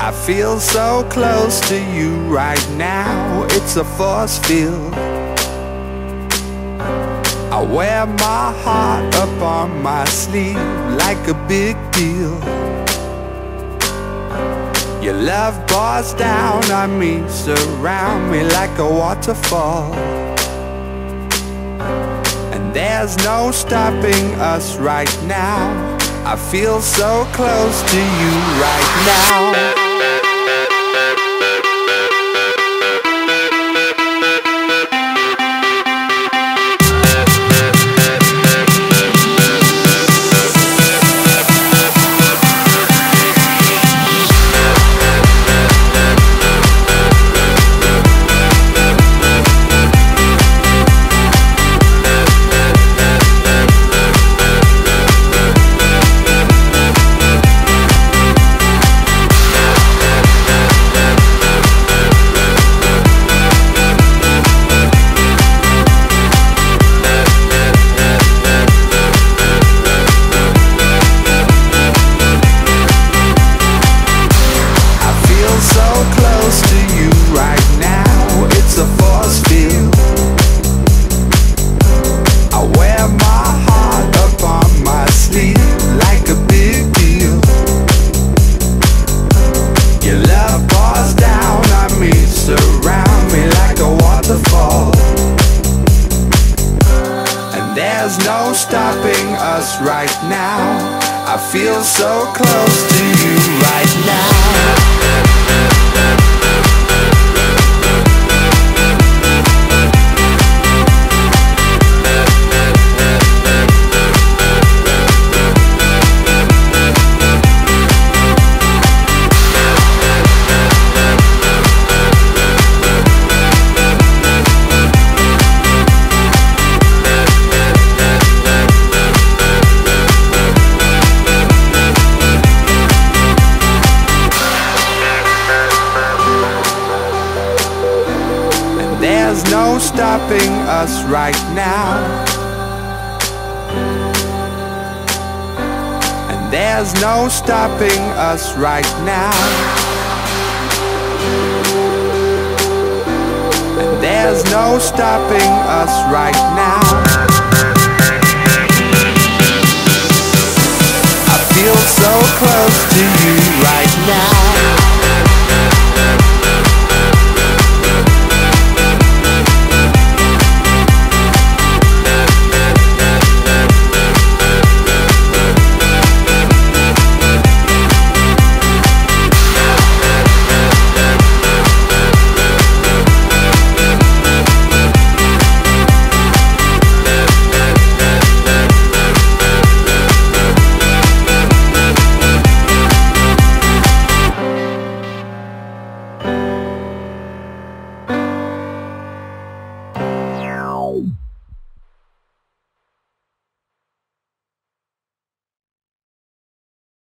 I feel so close to you right now, it's a force field. I wear my heart up on my sleeve like a big deal. Your love pours down on me, surround me like a waterfall. And there's no stopping us right now, I feel so close to you right now. There's no stopping us right now, I feel so close to you right now. There's no stopping us right now, and there's no stopping us right now, and there's no stopping us right now. I feel so close to you.